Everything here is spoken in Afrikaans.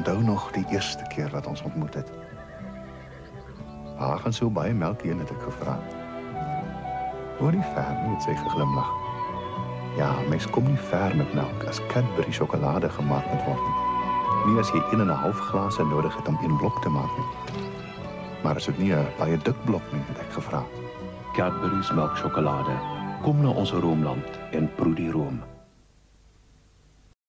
onthou nog die eerste keer wat ons ontmoet het. Waar gaan so baie melk heen, het ek gevra. Hoor nie ver nie, het sy geglimlag. Ja, mens kom nie ver met melk as Cadbury sjokolade gemaak moet word nie. Nie as jy 1,5 glase nodig het om 1 blok te maak nie. Maar is dit nie 'n baie dik blok nie, het ek gevra. Cadbury's melksjokolade. Kom na ons roomland en proe die room.